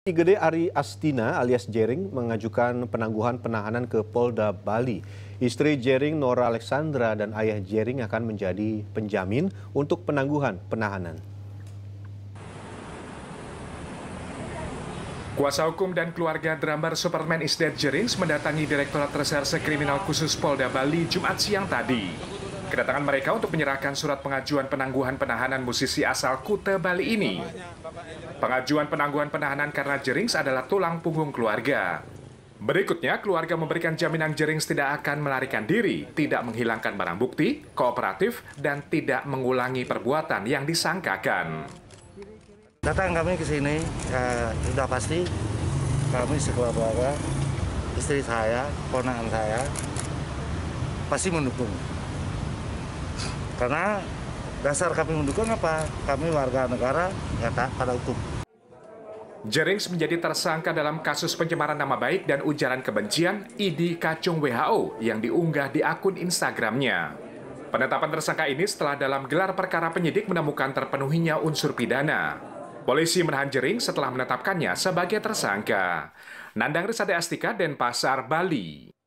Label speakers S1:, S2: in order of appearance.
S1: Gede Ari Astina alias Jering mengajukan penangguhan penahanan ke Polda Bali. Istri Jering, Nora Alexandra, dan ayah Jering akan menjadi penjamin untuk penangguhan penahanan.
S2: Kuasa hukum dan keluarga drummer Superman Isdet Jerings mendatangi Direktorat Reserse Kriminal Khusus Polda Bali Jumat siang tadi. Kedatangan mereka untuk menyerahkan surat pengajuan penangguhan penahanan musisi asal Kuta Bali ini. Pengajuan penangguhan penahanan karena Jerings adalah tulang punggung keluarga. Berikutnya, keluarga memberikan jaminan Jerings tidak akan melarikan diri, tidak menghilangkan barang bukti, kooperatif, dan tidak mengulangi perbuatan yang disangkakan.
S3: Datang kami ke sini, sudah pasti kami sekeluarga, istri saya, ponakan saya, pasti mendukung. Karena dasar kami mendukung apa? Kami warga negara yang taat pada hukum.
S2: Jerings menjadi tersangka dalam kasus pencemaran nama baik dan ujaran kebencian ID Kacung WHO yang diunggah di akun Instagramnya. Penetapan tersangka ini setelah dalam gelar perkara penyidik menemukan terpenuhinya unsur pidana. Polisi menahan Jerings setelah menetapkannya sebagai tersangka. Nandang Risade Astika, Denpasar, Bali.